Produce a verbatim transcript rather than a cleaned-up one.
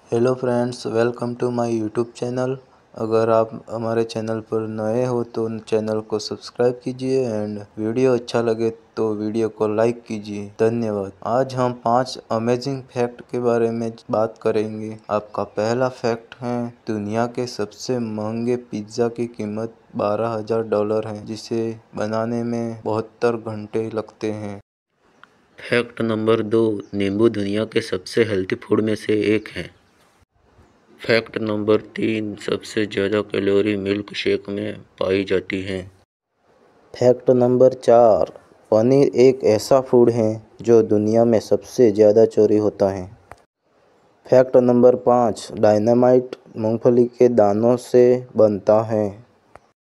Hello friends, welcome to my YouTube channel. अगर आप हमारे चैनल पर नए हो तो चैनल को सब्सक्राइब कीजिए एंड वीडियो अच्छा लगे तो वीडियो को लाइक कीजिए। धन्यवाद। आज हम पांच अमेजिंग फैक्ट के बारे में बात करेंगे। आपका पहला फैक्ट है, दुनिया के सबसे महंगे पिज्ज़ा की कीमत बारह हजार डॉलर है, जिसे बनाने में बहत्तर घंटे लगते हैं। फैक्ट नंबर दो, नींबू दुनिया के सबसे हेल्दी फूड में से एक है। फैक्ट नंबर तीन, सबसे ज़्यादा कैलोरी मिल्क शेक में पाई जाती हैं। फैक्ट नंबर चार, पनीर एक ऐसा फूड है जो दुनिया में सबसे ज़्यादा चोरी होता है। फैक्ट नंबर पाँच, डायनामाइट मूंगफली के दानों से बनता है।